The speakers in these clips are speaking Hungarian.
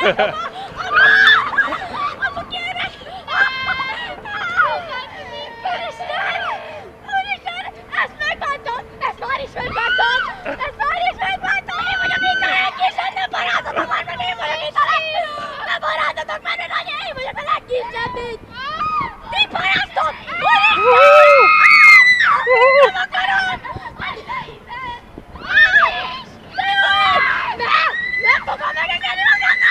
Apa kérek! Úristen! Ezt megbántam! Ezt már is megbántam! Ezt már is megbántam! Én vagyok itt a legkisebb! Nem barátotok már, mert én vagyok itt a legkisebb! Nem barátotok már, mert anya, én vagyok a legkisebb itt! Ti paráztok! Úristen! Nem akarom! De jó! Nem fogom megengedni magamnak!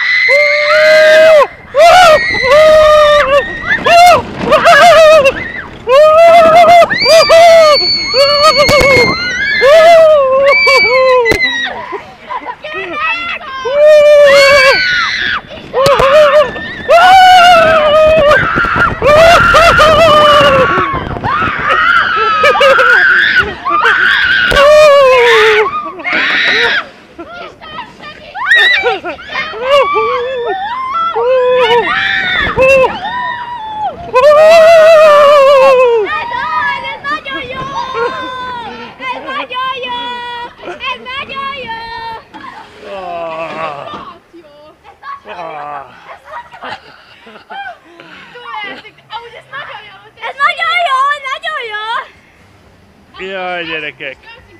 Jaj, gyerekek!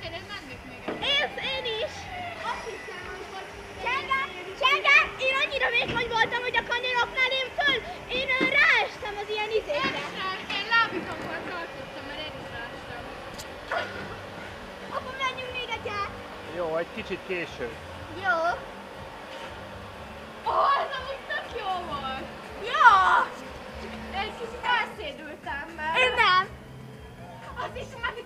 Én is! Azt hiszem, hogy... Csenge! Én annyira vékony voltam, hogy a kanyaroknál én ráestem az ilyen izékre. Én lábitomban tartottam, mert én is ráestem. Apa, menjünk még egy át! Jó, egy kicsit később. Jó. Ez amúgy tök jó volt. Jó! De egy kicsit elszédültem, mert... Én nem! Az is már